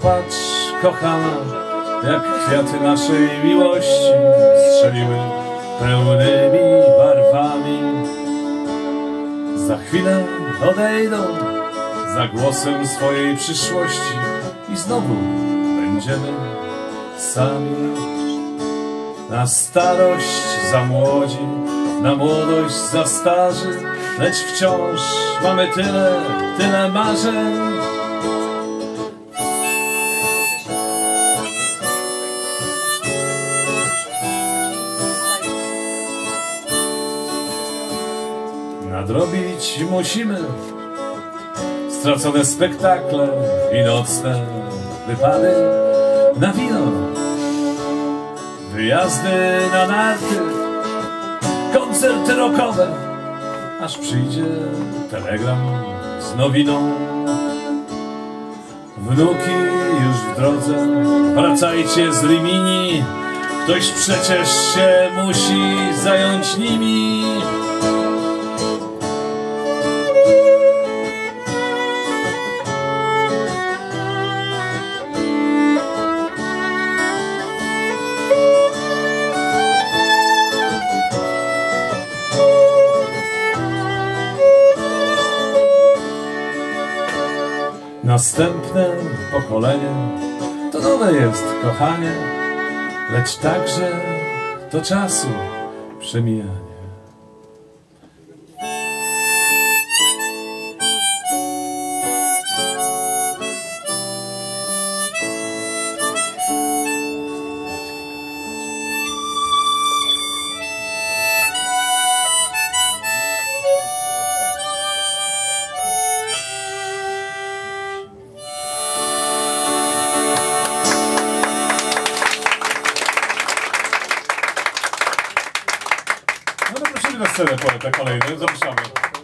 popatrz, kochana, jak kwiaty naszej miłości strzeliły pełnymi barwami. Za chwilę odejdą za głosem swojej przyszłości i znowu będziemy sami. Na starość za młodzi, na młodość za starzy, lecz wciąż mamy tyle marzeń. Nadrobić musimy stracone spektakle i nocne wypady na wino, wyjazdy na narty, koncerty rockowe, aż przyjdzie telegram z nowiną. Wnuki już w drodze, wracajcie z Rimini, ktoś przecież się musi zająć nimi. Następne pokolenie to nowe jest kochanie, lecz także do czasu przemijanie. Na scenę poeta kolejny, zapraszamy.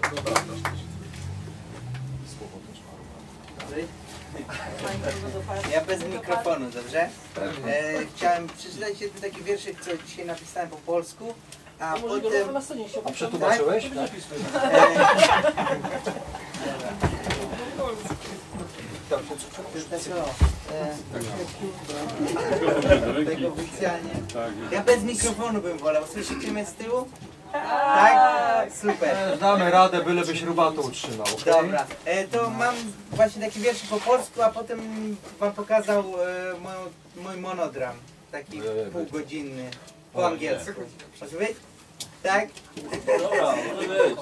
Ja bez mikrofonu, dobrze? Chciałem przeczytać jeden taki wierszyk, co dzisiaj napisałem po polsku, a potem... A przetłumaczyłeś? Tego oficjalnie. Ja bez mikrofonu bym wolał. Słyszycie mnie z tyłu? Tak? Super. Damy radę, byleby śrubatą utrzymał. Okay? Dobra. To mam właśnie taki wiersz po polsku, a potem wam pokazał mój monodram. Taki półgodzinny po angielsku. Może być? Tak? Dobra, może być.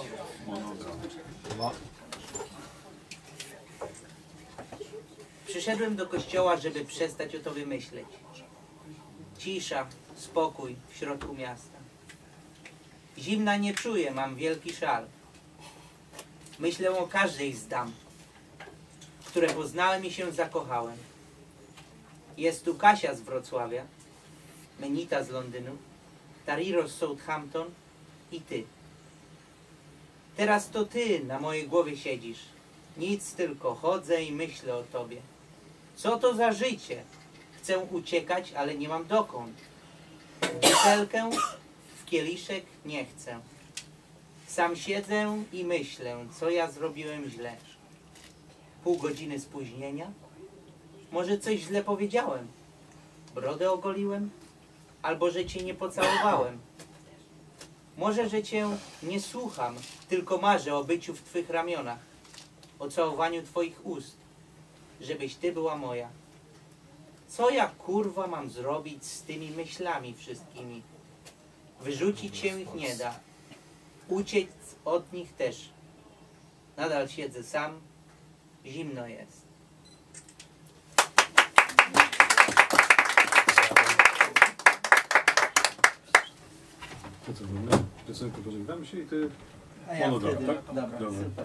Przyszedłem do kościoła, żeby przestać o tobie myśleć. Cisza, spokój w środku miasta. Zimna nie czuję, mam wielki szal. Myślę o każdej z dam, które poznałem i się zakochałem. Jest tu Kasia z Wrocławia, Menita z Londynu, Tariro z Southampton i ty. Teraz to ty na mojej głowie siedzisz. Nic, tylko chodzę i myślę o tobie. Co to za życie? Chcę uciekać, ale nie mam dokąd. Butelkę w kieliszek nie chcę. Sam siedzę i myślę, co ja zrobiłem źle. Pół godziny spóźnienia? Może coś źle powiedziałem? Brodę ogoliłem? Albo że cię nie pocałowałem? Może, że cię nie słucham, tylko marzę o byciu w twych ramionach, o całowaniu twoich ust, żebyś ty była moja. Co ja kurwa mam zrobić z tymi myślami wszystkimi? Wyrzucić się ich nie da. Uciec od nich też. Nadal siedzę sam. Zimno jest. To co, my piosenkę pożegnamy się i ty monodram, tak? Dobra, super.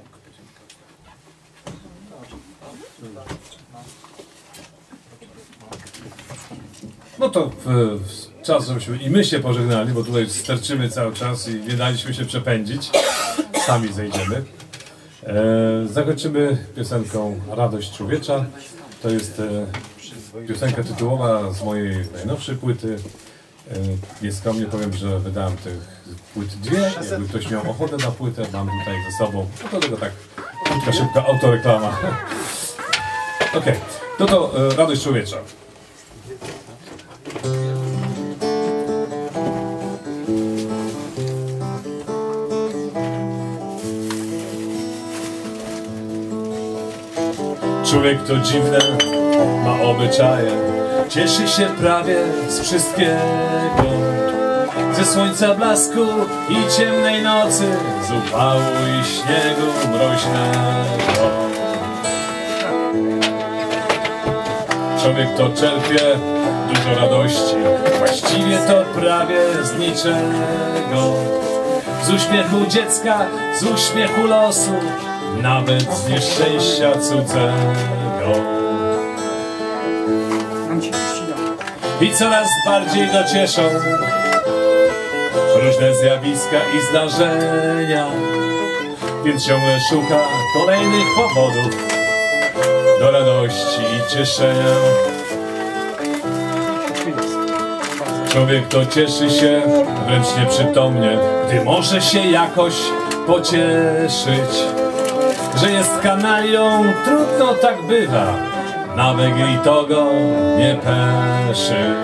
No to czas, żebyśmy i my się pożegnali, bo tutaj sterczymy cały czas i nie daliśmy się przepędzić. Sami zejdziemy. Zakończymy piosenką Radość Człowiecza. To jest piosenka tytułowa z mojej najnowszej płyty. Nieskromnie powiem, że wydałem tych płyt 2. Jakby ktoś miał ochotę na płytę, mam tutaj ze sobą. No to tylko tak krótka, szybka autoreklama. Okej. To radość człowiecza. Człowiek to dziwne, ma obyczaje, cieszy się prawie z wszystkiego. Ze słońca blasku i ciemnej nocy, z upału i śniegu mroźnego. Człowiek to czerpie dużo radości, właściwie to prawie z niczego. Z uśmiechu dziecka, z uśmiechu losu, nawet z nieszczęścia cudzego. I coraz bardziej docieszą różne zjawiska i zdarzenia, więc ciągle szuka kolejnych powodów do radości i cieszenia. Człowiek to cieszy się wręcz nieprzytomnie, gdy może się jakoś pocieszyć. Że jest kanalią, trudno tak bywa, nawet i to go nie peszy.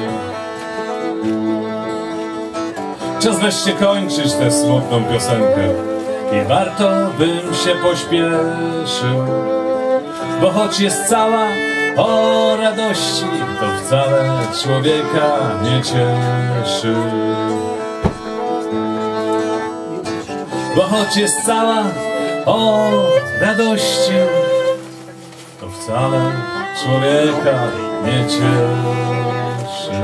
Czas wreszcie kończyć tę smutną piosenkę i warto bym się pośpieszył, bo choć jest cała o radości, to wcale człowieka nie cieszy. Bo choć jest cała o radości, to wcale człowieka nie cieszy.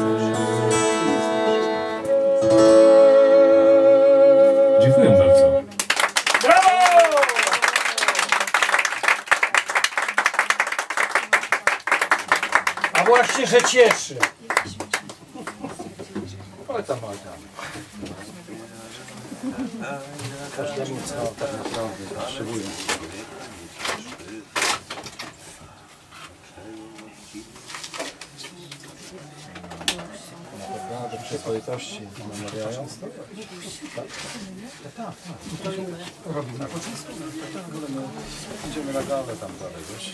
Dziękuję bardzo. Brawo! A właśnie, że cieszy. Oj tam. Każdemu co tak naprawdę potrzebuje. Do przyzwoitości namawiają. Tak. Robimy na początku. Idziemy na galę tam dalej, wiesz?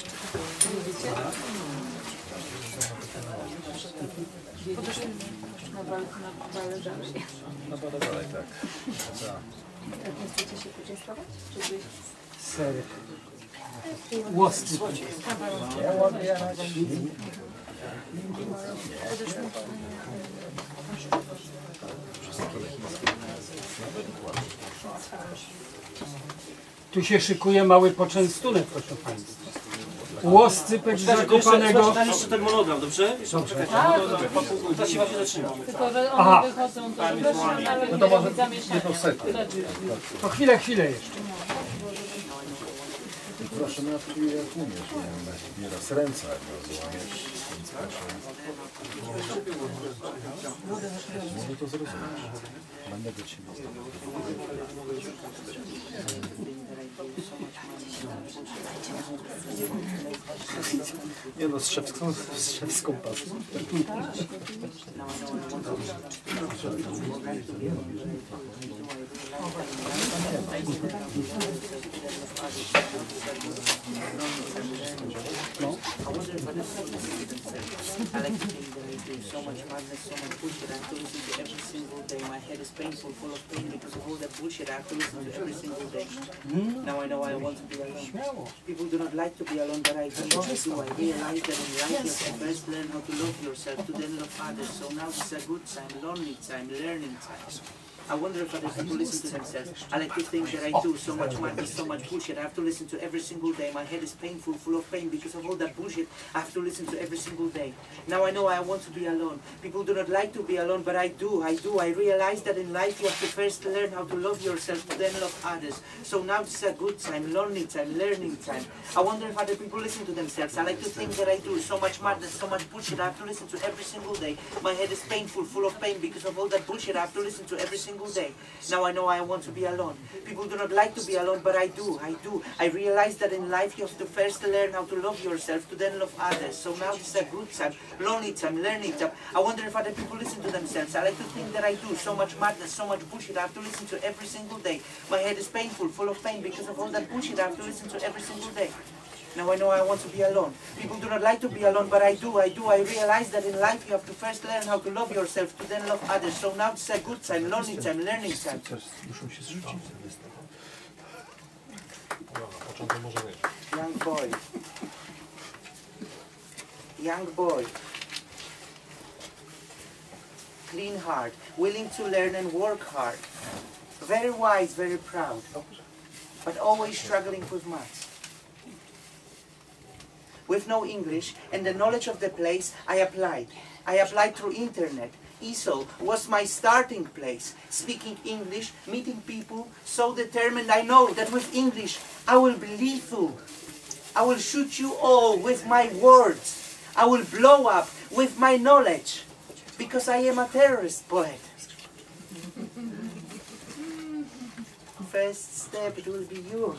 Na balę dalej, tak. Chcecie się poczęstować? Serek. Łoscy. Nie odbierać. Tu się szykuje mały poczęstunek, proszę Państwa. Łoscypek z Zakopanego. Jeszcze ten monogram, dobrze? Teraz się właśnie zaczyna. Tylko, że Aha. one wychodzą, to proszę nawet nie robić zamieszania. To chwilę jeszcze. Proszę na to jak umiesz, nieraz ręce jak rozłamiesz, więc proszę. Może to zrozumieć. Będę do Ciebie. Nie no, z szewską pasą. I like to think that I do so much madness, so much bullshit. I have to listen to every single day. My head is painful, full of pain because of all that bullshit. I have to listen to every single day. Now I know I want to be alone. People do not like to be alone, but I do. I realize that in life you have to first learn how to love yourself, to then love others. So now this is a good time, lonely time, learning time. I wonder if other people listen to themselves. I like to think that I do so much madness, so much bullshit. I have to listen to every single day. My head is painful, full of pain because of all that bullshit. I have to listen to every single day. Now I know I want to be alone. People do not like to be alone, but I do. I realize that in life you have to first learn how to love yourself, to then love others. So now this is a good time, lonely time, learning time. I wonder if other people listen to themselves. I like to think that I do so much madness, so much bullshit. I have to listen to every single day. My head is painful, full of pain because of all that bullshit. I have to listen to every single day. Now I know I want to be alone. People do not like to be alone, but I do. I realize that in life you have to first learn how to love yourself, to then love others. So now this is a good time, lonely time, learning time. I wonder if other people listen to themselves. I like to think that I do. So much madness, so much bullshit. I have to listen to every single day. My head is painful, full of pain because of all that bullshit. I have to listen to every single day. Now I know I want to be alone. People do not like to be alone, but I do. I realize that in life you have to first learn how to love yourself, to then love others. So now it's a good time, lonely time, learning time. Young boy. Young boy. Clean heart, willing to learn and work hard. Very wise, very proud, but always struggling with maths. With no English and the knowledge of the place, I applied. I applied through internet. ESOL was my starting place. Speaking English, meeting people, so determined I know that with English I will be lethal. I will shoot you all with my words. I will blow up with my knowledge, because I am a terrorist poet. First step, it will be you.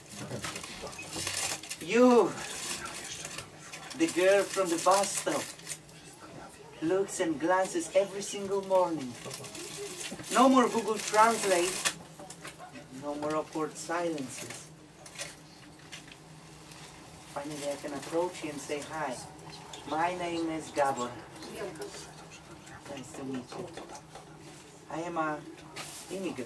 You, the girl from the bus stop, looks and glances every single morning. No more Google Translate, no more awkward silences. Finally, I can approach you and say hi. My name is Gabor. Nice to meet you. I am an immigrant.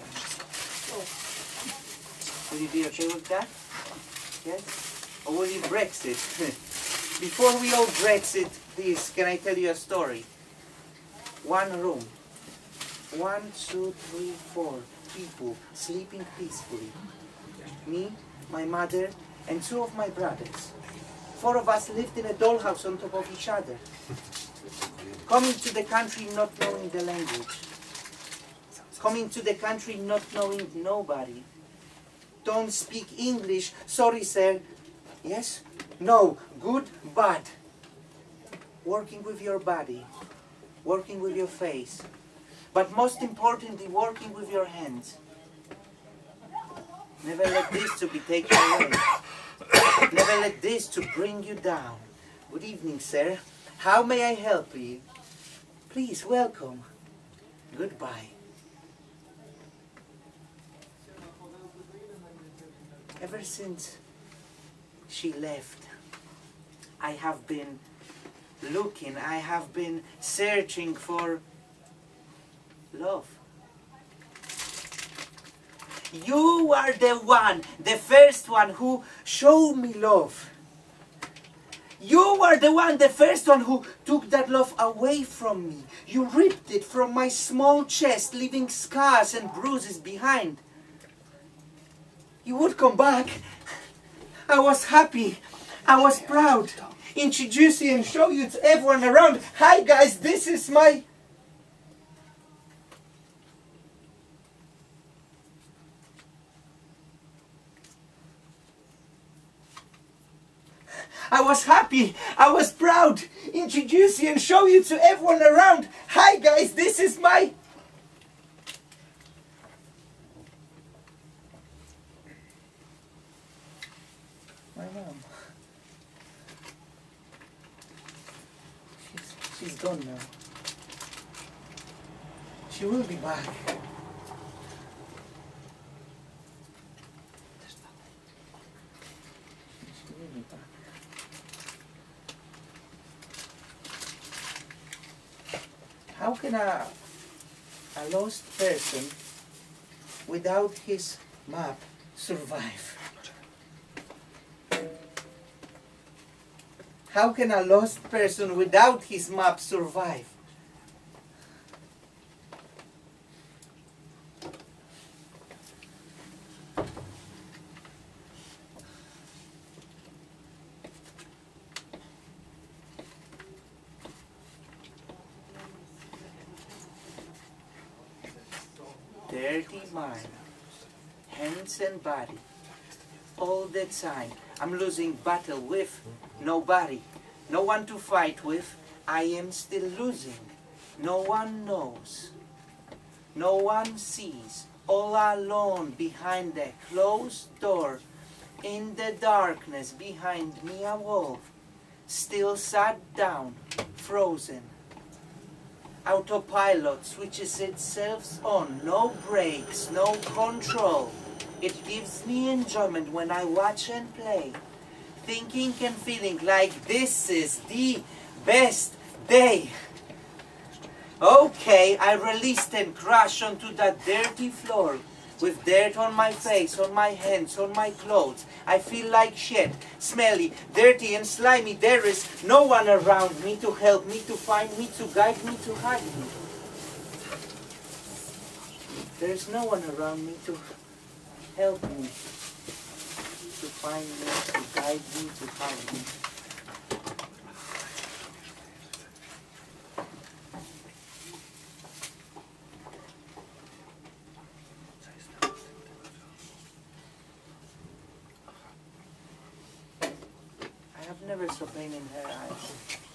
Will you be okay with that? Yes? Or will you Brexit? Before we all Brexit, please, can I tell you a story? One room. 1, 2, 3, 4 people sleeping peacefully. Me, my mother, and 2 of my brothers. 4 of us lived in a dollhouse on top of each other. Coming to the country not knowing the language. Coming to the country not knowing nobody. Don't speak English. Sorry, sir. Yes? No. Good, bad. Working with your body. Working with your face. But most importantly, working with your hands. Never let this to be taken away. Never let this to bring you down. Good evening, sir. How may I help you? Please, welcome. Goodbye. Ever since she left, I have been looking, I have been searching for love. You are the one, the first one who showed me love. You are the one, the first one who took that love away from me. You ripped it from my small chest, leaving scars and bruises behind. You would come back. I was happy. I was proud. Introduce you and show you to everyone around. Hi guys, this is my... I was happy, I was proud, introduce you and show you to everyone around. Hi guys, this is my... My mom. She's gone now. She will be back. She will be back. How can a lost person without his map survive? How can a lost person without his map survive? Dirty mind, hands and body, all the time. I'm losing battle with nobody, no one to fight with. I am still losing. No one knows, no one sees. All alone behind the closed door, in the darkness behind me a wall, still sat down, frozen. Autopilot switches itself on, no brakes, no control. It gives me enjoyment when I watch and play. thinking and feeling like this is the best day. Okay, I released and crashed onto that dirty floor with dirt on my face, on my hands, on my clothes. I feel like shit, smelly, dirty and slimy. There is no one around me to help me, to find me, to guide me, to hide me. There's no one around me to help me, to find me, to guide me, to hide me. I have never saw pain in her eyes.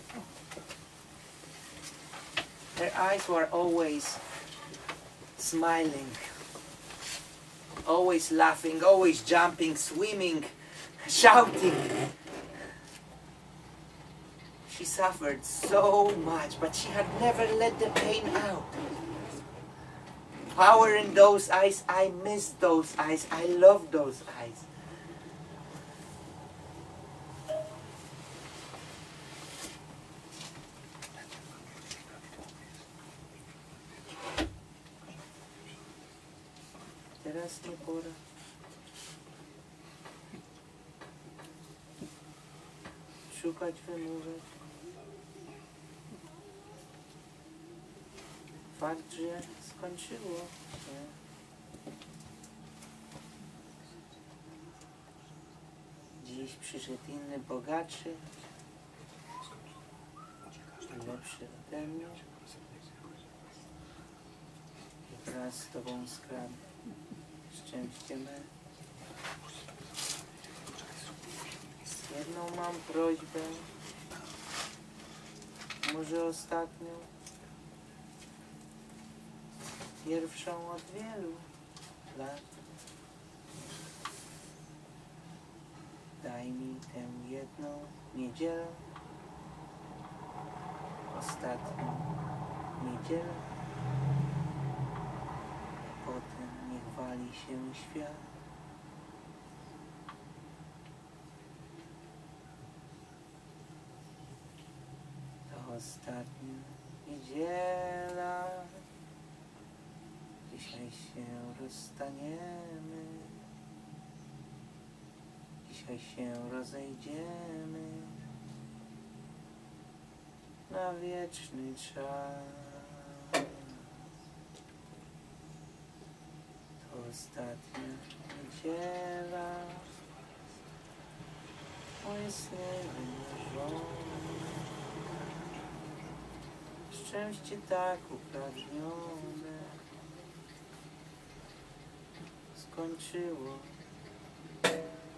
Her eyes were always smiling, always laughing, always jumping, swimming, shouting. She suffered so much, but she had never let the pain out. Power in those eyes. I miss those eyes. I love those eyes. Teraz nie pora. Szukać wymówek. Fakt, że skończyło się. Dziś przyszedł inny, bogatszy, lepszy ode mnie. I wraz z tobą skradł szczęście me. Jedną mam prośbę, może ostatnią, pierwszą od wielu lat. Daj mi tę jedną niedzielę, ostatnią niedzielę, potem niech wali się świat. To ostatnia niedziela, dzisiaj się rozstaniemy, dzisiaj się rozejdziemy na wieczny czas. To ostatnia niedziela, moje sny wymarzone, szczęście tak upragnione skończyło się.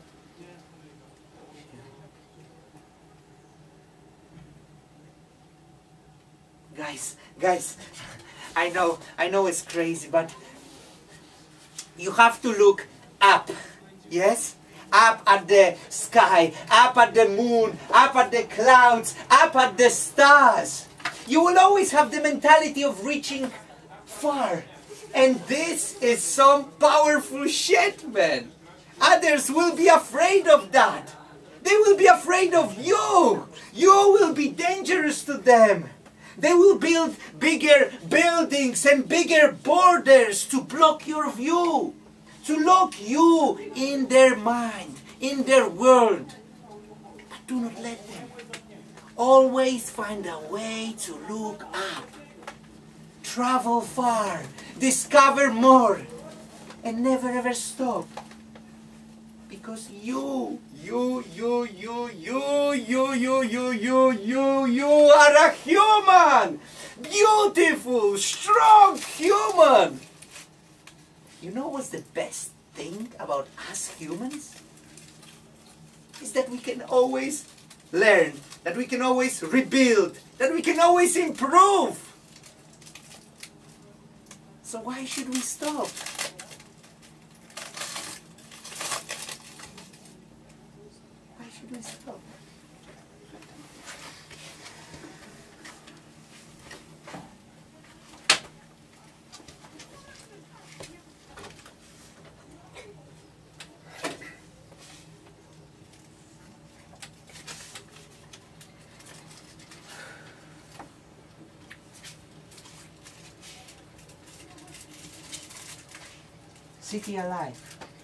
Guys, I know it's crazy, but you have to look up, yes? Up at the sky, up at the moon, up at the clouds, up at the stars. You will always have the mentality of reaching far. And this is some powerful shit, man. Others will be afraid of that. They will be afraid of you. You will be dangerous to them. They will build bigger buildings and bigger borders to block your view, to lock you in their mind, in their world. But do not let them. Always find a way to look up. Travel far, discover more, and never ever stop. Because you are a human! Beautiful, strong human! You know what's the best thing about us humans? Is that we can always learn, that we can always rebuild, that we can always improve. So why should we stop? Why should we stop? City alive.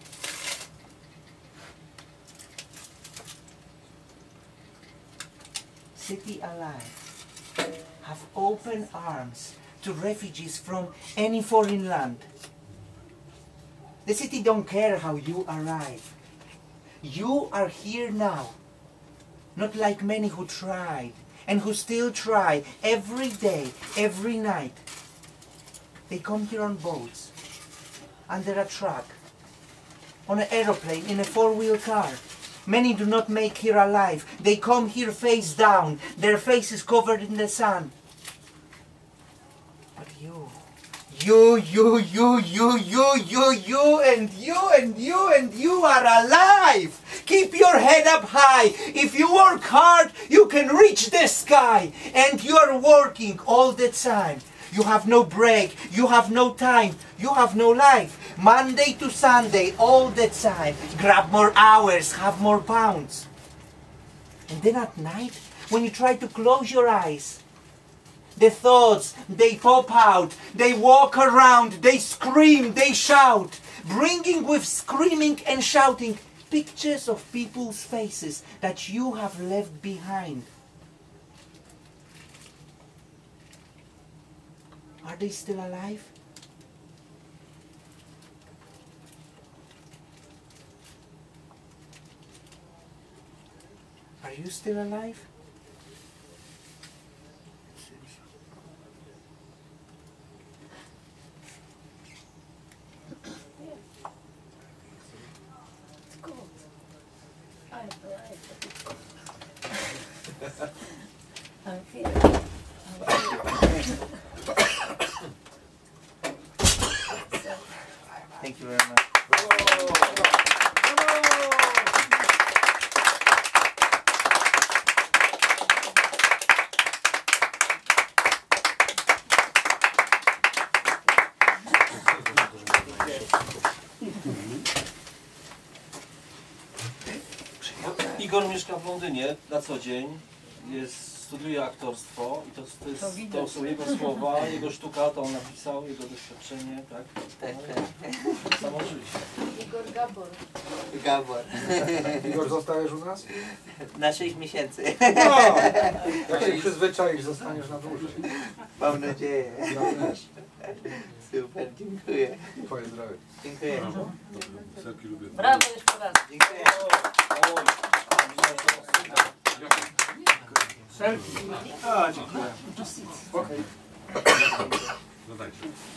City alive. Have open arms to refugees from any foreign land. The city don't care how you arrive. You are here now. Not like many who tried and who still try every day, every night. They come here on boats, under a truck, on an aeroplane, in a four-wheel car. Many do not make here alive. They come here face down, their faces covered in the sun. But you are alive! Keep your head up high. If you work hard, you can reach the sky. And you are working all the time. You have no break, you have no time, you have no life. Monday to Sunday, all the time. Grab more hours, have more pounds. And then at night, when you try to close your eyes, the thoughts, they pop out, they walk around, they scream, they shout, bringing with screaming and shouting pictures of people's faces that you have left behind. Are they still alive? Are you still alive? It's cold. I'm alive, but it's cold. I'm feeling. Thank you very much. Igor mieszka w Londynie na co dzień, studiuje aktorstwo i to są jego słowa, jego sztuka, to on napisał, jego doświadczenie, tak? Tak. Samo życie. Igor Gabor. Gabor. Igor, zostajesz u nas? Na 6 miesięcy. No! Jak się przyzwyczaisz, zostaniesz na dłużej. Mam nadzieję. Ja też. Super, dziękuję. Twoje zdrowie. Dziękuję. Serki lubię. Brawo jeszcze raz. Dziękuję. A, dziękuję. Okej. Dodajcie.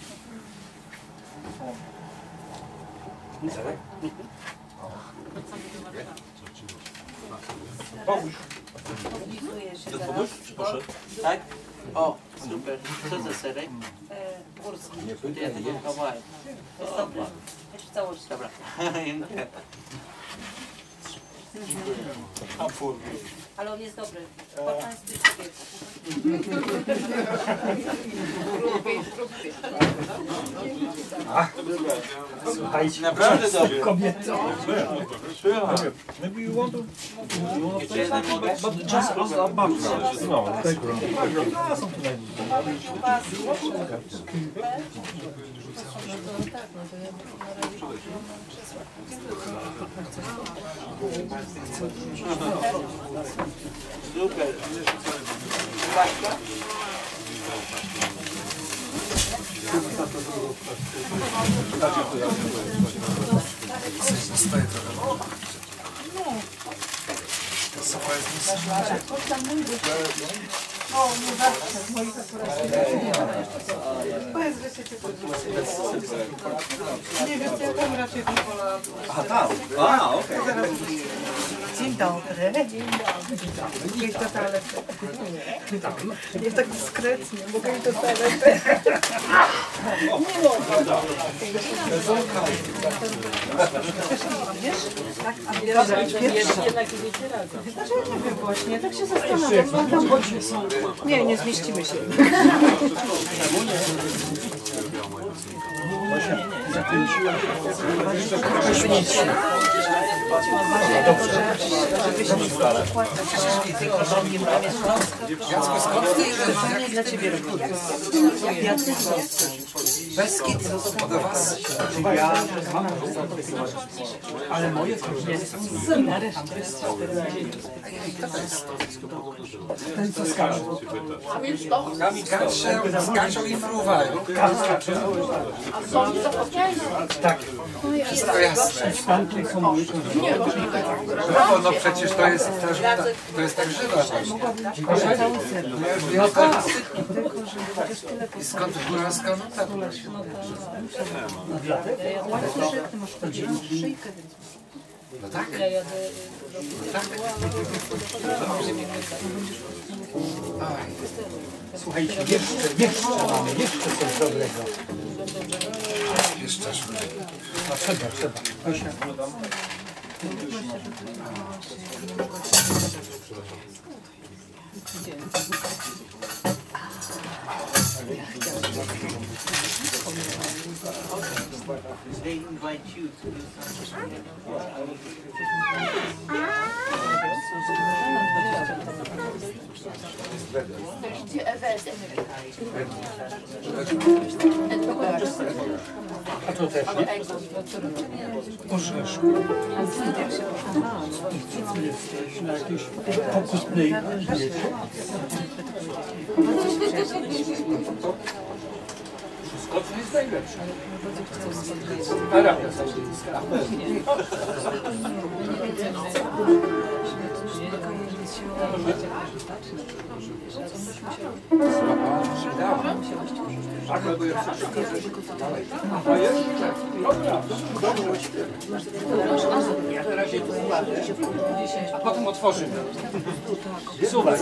Podpisuję się To teraz. pomóż, czy poszedł? Tak? O, super. Co za serek? Górski. To ja tego kawałek. Jest dobry. Jest w całości. Dobra. Dziękuję. Ale on jest dobry. Paczański człowiek. Słuchajcie, Naprawdę dobry. kobieto. Jeszcze jeden mogę? Super. Uwaga. Nie wiem, ja tam raczej bym wolała. Dzień dobry. Dzień dobry. Niech do toalety. Nie tak dyskretnie, mogę iść do toalety. Nie mogę. Wiesz? Tak, a Jednak idziecie razem. znaczy, ja nie wiem właśnie, tak się zastanawiam. No tam chodzi. Nie, nie zmieścimy się. Dla ciebie robię. Beskid do was. Ale moje to ten co skaże. Skaczą i fruwają. Tak. Wszystko jasne. Tamtej są moje korzenie. No, no przecież to jest tak żywa właśnie. No tak. I skąd góralska nuta? No tak. Słuchajcie, jeszcze mamy, jeszcze coś dobrego. Jeszcze No trzeba. Proszę. They invite you to do something. A to też nie? Orzeszku. Jesteś na jakiejś pokusnej diecie. Wszystko, co jest najlepsze. Arabia Saudyjska. A potem otworzymy. Słuchaj.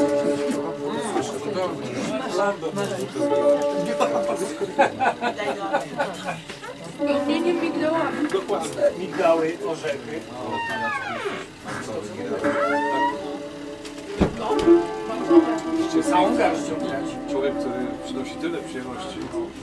Imieniem migdałami. Dokładnie. Migdały, orzechy. Jeszcze całą garścią grać. Człowiek, który przynosi tyle przyjemności.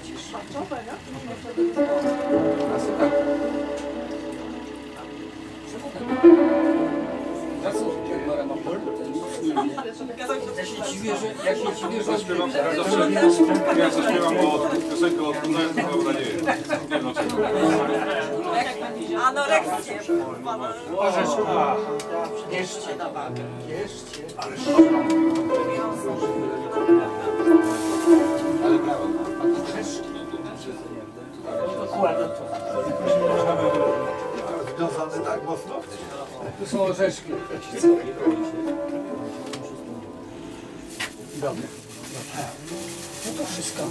Ja się dziwię, że Ja zaśpiewam piosenkę o odchudzaniu, to mam nadzieję. Nie wiem dlaczego. Anoreksję. orzeszku. Jeszcze. Ale brawo. Dokładnie to. Związany tak mocno? Tu są orzeszki. Dobra. No to wszystko.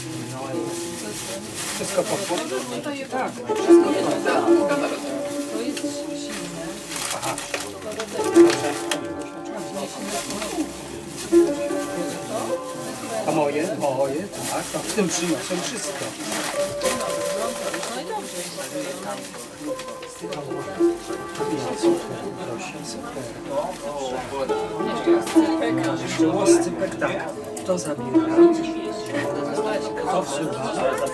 Wszystko poszło? Tak. To jest silne. Aha. A moje, tak. To w tym przyniosłem wszystko. No i dobrze. Jeszcze łoscypek, tak. To zabieram. To wsyła.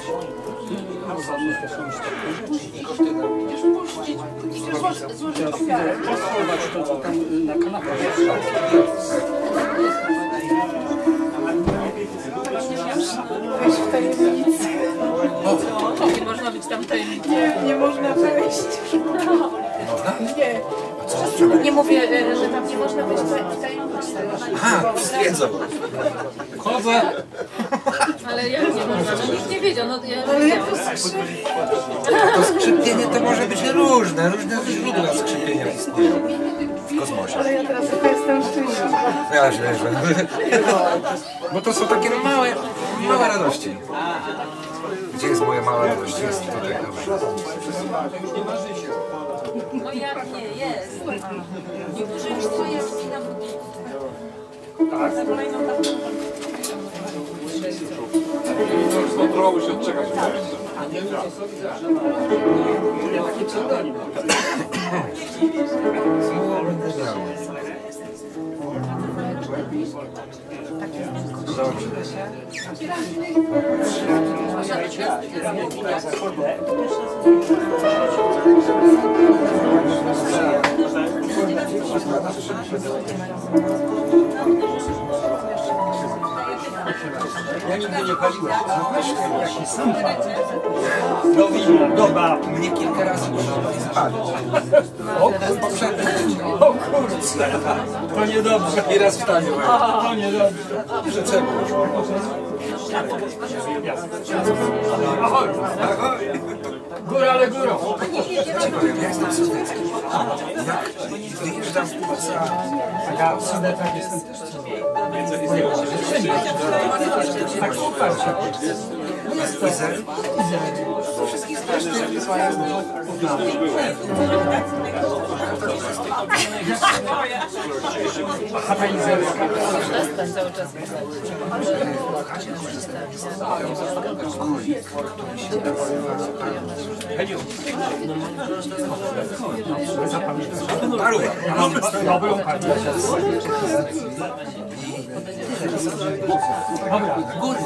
Złożyć ofiarę. Posłować to, co tam na kanapie. Wejść w tajemnicę. Nie można być tam tajemnicy. Nie można wejść. Nie. Nie mówię, że tam nie można być w tajemnicy. Aha, wiedzą. Chodzę. Ale jak nie można? No nikt nie wiedział. No, ja Ale jak wiedziałam. to skrzypi? To skrzypienie to może być różne źródła skrzypienia istnieją w kosmosie. Ale ja teraz tylko jestem szczęśliwa. Ja źle, że... Bo to są takie małe radości. Gdzie jest moja mała radość? Jest tutaj. No jak nie, jest. Niektórzy już swoje dni na Skontrolował się odczekać. Tak Ja nigdy nie paliłem. Jaki sam do wina, do bab. Mnie kilka razy użyło i spalić. O kurczę, to niedobrze. I raz w tanie. To niedobrze. Dobrze, czemu? Ahoj, góra, ale górą. Ja jestem sudecki. Jak wyjeżdżam poza... Ja w Sudetach jestem też tak wsparcia. Jest Izer. Wszystkich strasznych wysłają. Chata izerska. Heniu. Paruwa. Ja mam dobrą partię. Dobra.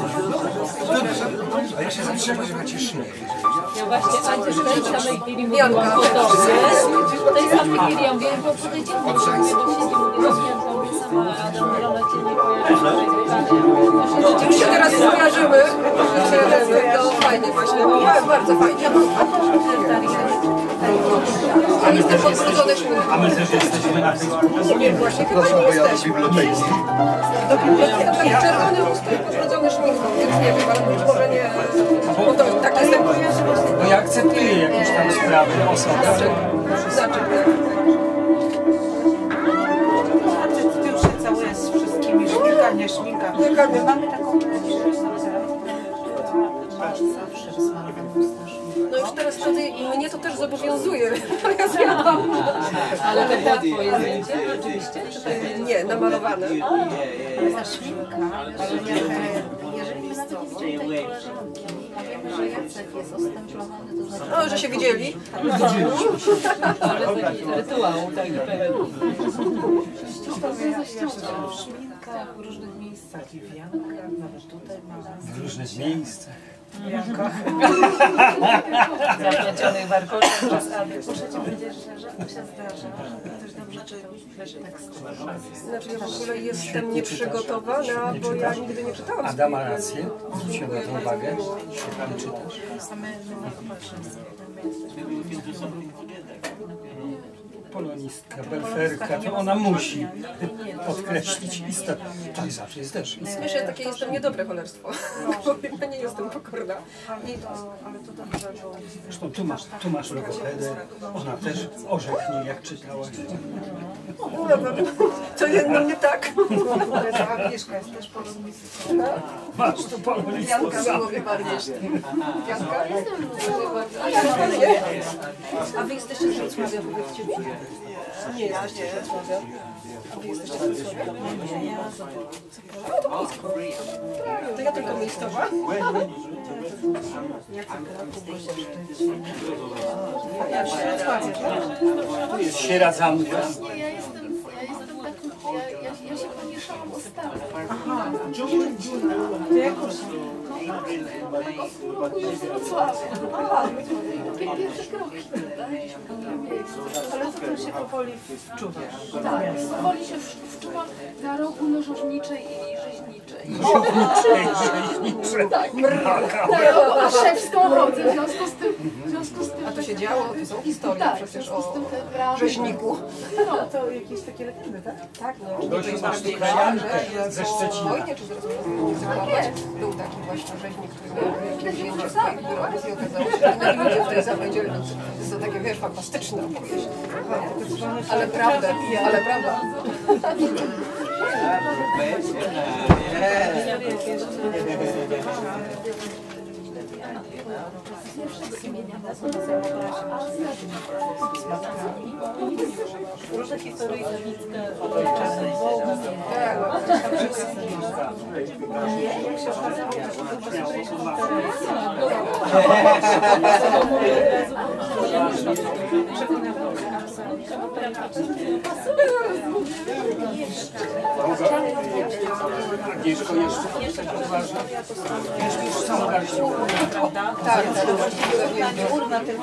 A ja się zatrzymam, że macie śnieg. Ja właśnie Andzie w tej samej chwili mówiłam po tobie. W tej samej chwili ja mówię, bo podejdziemy do siebie, mówię, sama Adam Rona cię nie kojarzy. My się teraz skojarzymy, to fajnie właśnie, bardzo fajnie. Ja jestem podbrudzony szminką. A my też jesteśmy na Facebooku. Nie, właśnie chyba nie jesteśmy. Taki czerwony ustrój podbrudzony szminką, więc nie wiem, ale być może nie... Bo to tak jestem... Bo ja akceptuję jakieś tam sprawy osoby. Ty już się całujesz z wszystkimi, szminka, nie szminka. My mamy taką zawsze smarowaną No już teraz wtedy mnie to też zobowiązuje. Ja zjadłam. Ale to było twoje zdjęcie rzeczywiście? Czy to jest... Nie, namalowane. ta szminka, jeżeli my nawet nie widzimy tej koleżanki, a wiemy, że Jacek jest ostęplowany, to znaczy... O, że się widzieli. Ale to jakiś rytuał taki pewien. Szminka w różnych miejscach i w Jankach, nawet tutaj ma... W różnych miejscach. W Jankach. Zapliecionych warkoczach. Muszę ci powiedzieć, że rzadko się zdarza, że ktoś dobrze czytał tekst. Znaczy ja w ogóle jestem nieprzygotowana, bo ja nigdy nie czytałam. Ada ma rację, zwróciłem na to uwagę. Świetnie czytasz. A my patrzymy Polonistka, belferka, to ona musi podkreślić istotę. To i zawsze jest też istotę. Myślę, że takie jestem niedobre cholerstwo, bo ja nie jestem pokorna. ale to dobrze, bo... Zresztą tu masz logopedę, ona też orzeknie, jak czytałaś. To jedno nie tak. Agnieszka jest też polonistką. Masz tu polonistkę Janka sam. byłoby bardziej. Janka? A wy jesteście z Wrocławia, powiedzcie mi? Nie jesteście z Wrocławia. A wy jesteście z Wrocławia? Nie, ja To ja tylko miejscowa. Tu jest sieradzanka. Ja jestem taką, ja się pomieszałam o stawę. Z Wrocławia. Pierwszy krok. ale to się powoli wczuwasz. Tak, powoli się wczuwam na rogu nożowniczej i rzeźniczej. Tak, na rogu Aszewską chodzę, w związku z tym... A to się działo, to są historie Tak, w przecież związku z tym o te bramy... rzeźniku. No to jakieś takie legendy, tak? Tak, no. Gość masz Jankę ze Szczecina. Wojnie, czy zaraz nie załapać. Był taki właśnie rzeźnik, który miał jakieś zdjęcia swoich wyrobów i okazało się, że na ludzie w tej samej dzielnicy. To są takie, wiesz, fantastyczne opowieści. Ale prawda, ale prawda. Różne historie ewickie. Agnieszko, jeszcze coś ważne. Już są dalsze. Tak, Urna tylko.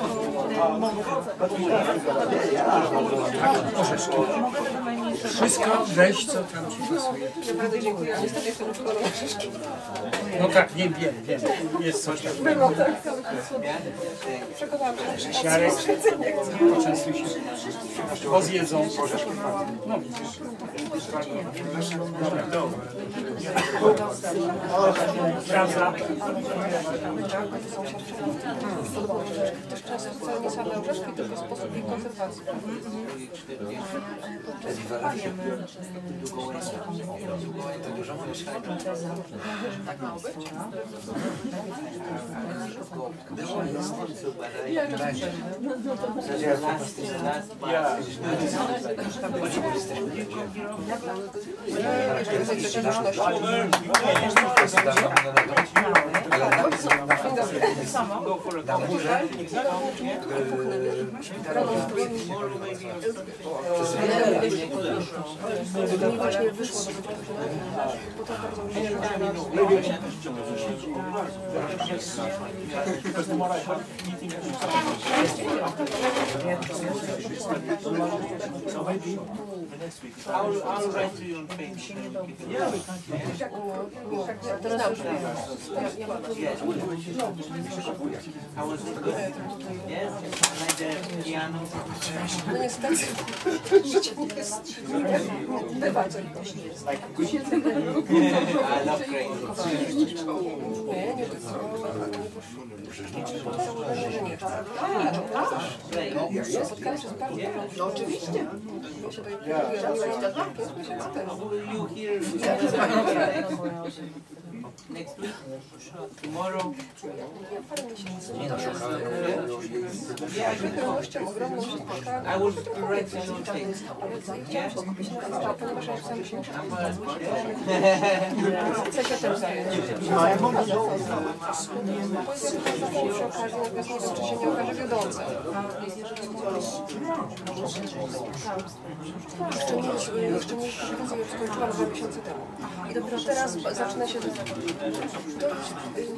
Troszeczkę. Wszystko weź, co tam ci pasuje. naprawdę dziękuję. Niestety jestem już kolor krzyżki. No tak, nie wiem. Jest coś takiego. Było tak. Przekonałam się, że Jarek, poczęstuj się. Bo zjedzą. No widzisz. Prawda? podobało mi się, że też często wcale nie same orzeszki, tylko sposób ich konserwacji. Tak ma być? Mi właśnie wyszło do tego, potem bardzo mi się I'll write to you on Facebook. How was it good? Yes? Like the piano? No niestety, życie nie jest... Bywa coś. I love crazy. Nie, nie tylko. Założenie, że nie chcę. Spotkałam się z bardzo dużą... No oczywiście. Ja się tutaj pojawiłam 5 miesięcy temu. You here next week? Tomorrow? Ja parę miesięcy. Yeah, Z pewnością ogromną się spotkałam. I will write to you on Facebook. Ale chciałam się skupić na tym, ponieważ ja sam się muszę chcę się tym zająć. Przy okazji, natomiast nie wiem, czy się nie okaże wiodące. Jeszcze nie skończyłam 2 miesiące temu. I dopiero teraz zaczyna się... To jest...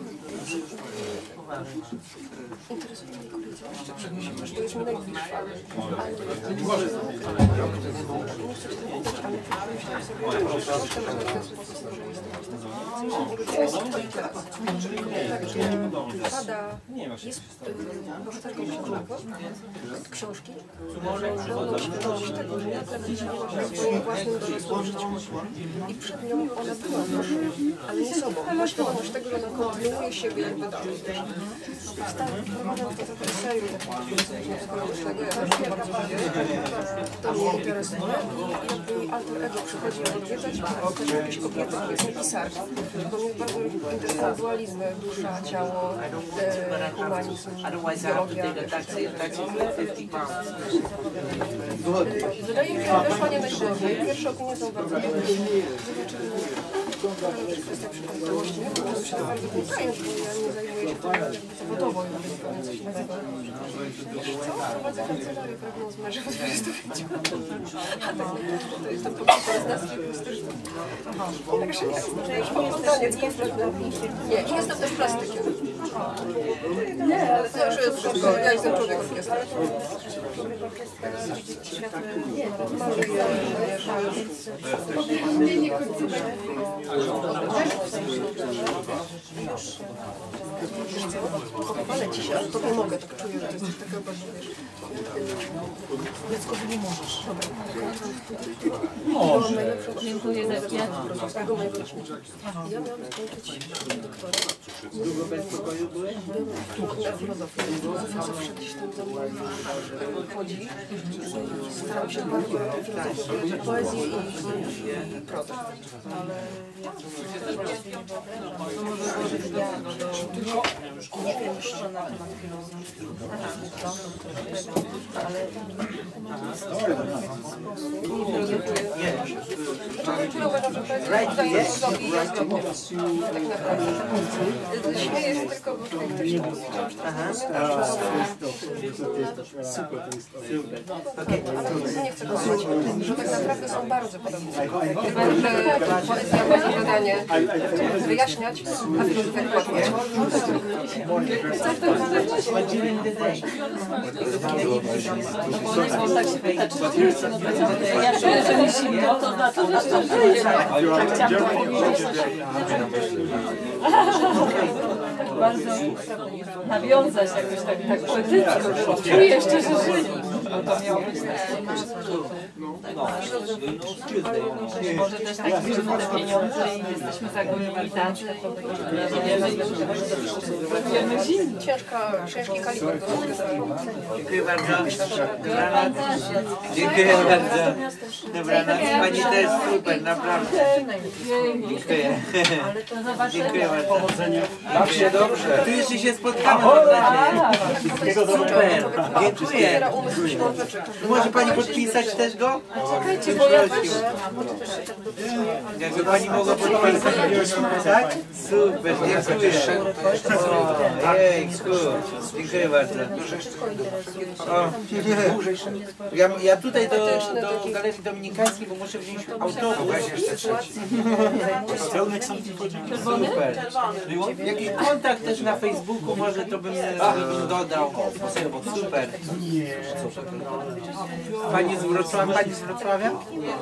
Interesuje mnie kobiety. To jest mi najbliższe. Nie chcę się zapytać, ale myślałam sobie, że w ten sposób, że jestem pada, jest bohaterką książki, ogromną świadomość tego, że ja zawiedziłam w swoim własnym dorosłym życiu. I przed nią ona była proszę, ale nie sobą. Ma świadomość tego, że ona kontynuuje siebie jakby dalej. Wprowadzam to takiego serii psychologicznego, ja też nie bardzo to mnie interesuje. I jakby jej alter ego przychodzi ją odwiedzać, a też jakieś kobiety, które są pisarki. Bo mnie bardzo interesują dualizmy, dusza, ciało, humanizm, biologia. Wydaje mi się, że weszła nie najgorzej. Pierwsze opinie są bardzo dobre. Zobaczymy. Ale też kwestia przypadkowości. Nie wiem, się to bardzo wydaje, bo ja nie zajmuję się tym zawodowo, więc coś nazywa. Co? Prowadzę kancelarię prawną z mężem w 25. A tak naprawdę to jestem poznawstwie plastycznym. Także nie, już powodzaniec kompletny. Nie, i jestem też plastykiem. Nie, ale to już jest wszystko. Ja jestem człowiek orkiestra. Maluję, nie końcówek. Ale ci się, ale to pomogę, tak czuję, że to jest coś takiego bardzo, wiesz. Jacko, nie możesz. Może. Dziękuję za kwiat. Ja miałam skończyć doktora. Długo bez pokoju byłeś? Na filozofię. Filozofia zawsze gdzieś tam za mną chodzi. Staram się bardzo filozofię, poezję i prozę. Ale... Nie wiem jeszcze na temat filozofii. Ale uważam, że poezja jest filozofii jest zgodnie. Tak naprawdę. Śmieję się tylko, bo tutaj ktoś ale nie chcę powiedzieć, że tak naprawdę są bardzo podobne. Że poezja ma zadanie wyjaśniać, a filozofia wykładać. Ja czuję, że mi zimno, to znaczy, że to żyje. Chciałam powiedzieć. Bardzo nawiązać jakoś tak poetycko. Czuję jeszcze, że żyje. To miało być może też tak liczymy te pieniądze i jesteśmy zagojeni tacy. Ciężki kaliber do rozgrywania. Dziękuję bardzo. Dziękuję bardzo. Dobranoc. Pani to jest super, naprawdę. Dziękuję. Dziękuję bardzo. Baw się dobrze. Tu jeszcze się spotkamy, mam nadzieję. Super. Dziękuję. Może pani podpisać też go? Czekajcie, bo ja Jakby pani mogła podpisać. Tak? Super, dziękuję. Ojejku. Dziękuję bardzo. Ja tutaj do Galerii Dominikańskiej, bo muszę wziąć autobus. Super. Jakiś kontakt też na Facebooku, może to bym dodał. Super. Pani z Wrocławia? Pani z Wrocławia?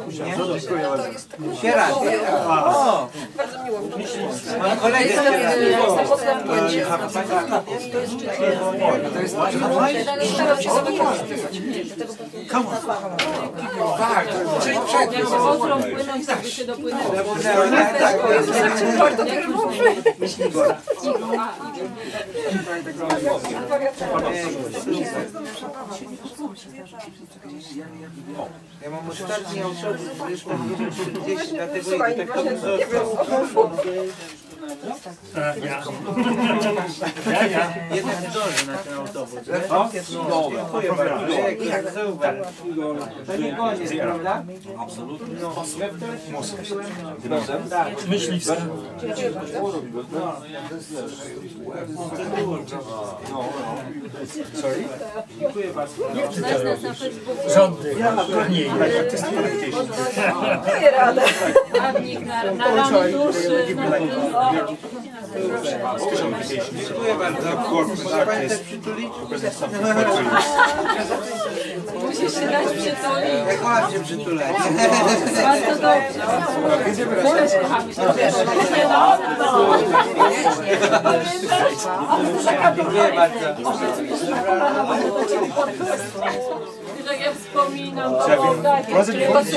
Nie? Sierak. O! bardzo miło. Mam kolegę Staram się to wykorzystywać. Tak, czyli przed. Jak ostrą płynąć, żeby się dopłynęło. Warto też było przyjść. Ja mam ostatni autobus, już tam 9:40, dlatego idę tak to jednak zdążę na ten autobus. Dziękuję bardzo. Super. To nie koniec, prawda? Absolutnie. Myśliwska. Dziękuję bardzo. Znasz nas na Facebooku. Rządy. Nie, Daję radę. Prawnik na ramy duszy. Dziękuję bardzo. Może pani też przytulić? Musisz się dać przytulić. Ja kocham się przytulać. Bardzo dobrze. Też kochamy się. Dziękuję bardzo. Tak jak wspominam, to tak jest.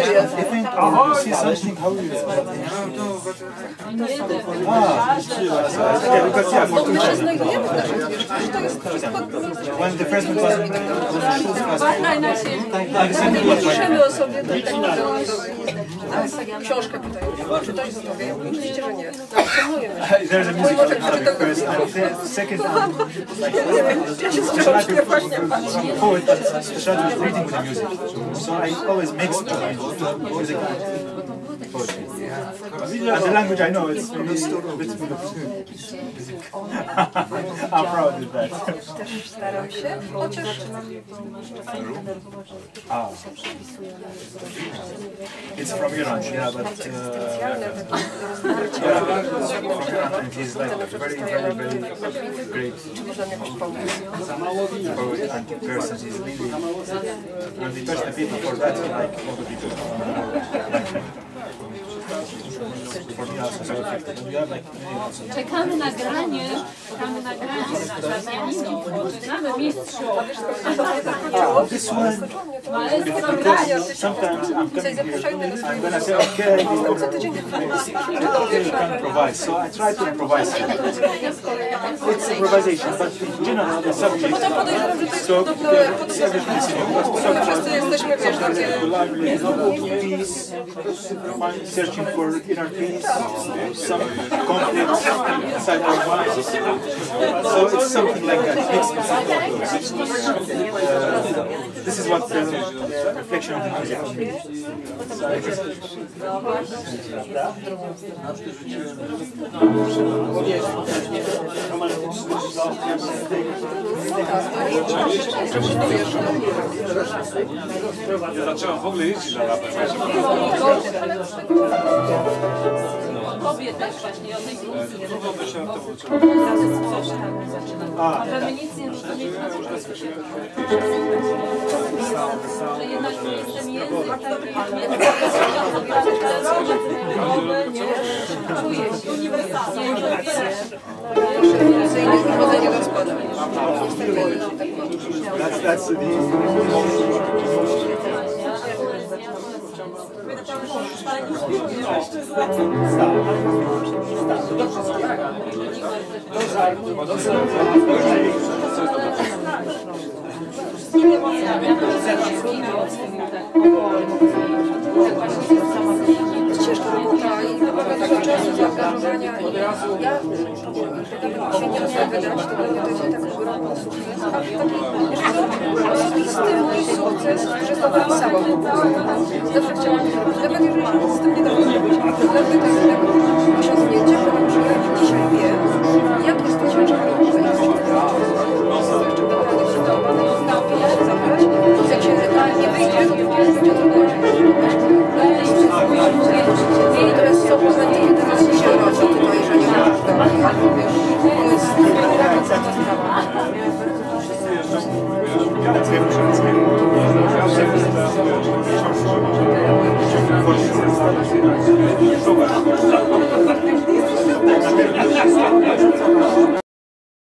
My się znajdujemy w naszym zwierzęciu. To jest Uważaj na siebie. nie piszemy o sobie do tego, książkę pytają. Czytać za tobie? Oczywiście, że nie. There's a music first, and the second Ja się książkę właśnie poet started reading with the music. So I always mix the music and poetry. And the language I know, it's I'm proud of that. też staram się, chociaż It's from Iran, yeah, but specjalne from Iran, and he's like very great czy można mi jakoś pomóc? poet and person. He's really, when we touch the people for that, like all the people. For me also so effective. And we have like many also. Czekamy na granie nasze pianino. Znamy mistrzu. This one, Maestro grania. sometimes I'm coming here, and when I say okay, you can improvise. So I try to improvise here. It's improvisation, but you know the subject. Podejrzewam, że to jest podobne Everything is wszyscy jesteśmy, wiesz, takie peace, searching looking for in our teams some conflicts inside our minds. So it's something like that. This is what the reflection of the music is. Ja zacząłem w ogóle jeździć na lapę. Tobie też właśnie, o tej funkcji. Że my nic nie rozumiemy, że jednak nie jestem język taki, nie czuję się uniwersalnie, nie odbierasz. Woda nie rozpada. That's the Ciężka robota i wymaga dużo czasu, zaangażowania i ja się nie umiem wydać, tylko to jest taką grą stymul i sukces, że to napisałam. Zawsze chciałam zrobić, nawet jeżeli się z tym nie da zrobić, lepiej tak osiągnięcie, ponieważ ja dzisiaj wiem, jak jest to ciężka robota i co się jeszcze naprawdę przygotowane i nauczyć się zabrać. Jak się nie wyjdzie, to będzie trudno. I to jest co poznanie, kiedy raz się rodzi, tutaj, że nie ma to jest sprawa. Ja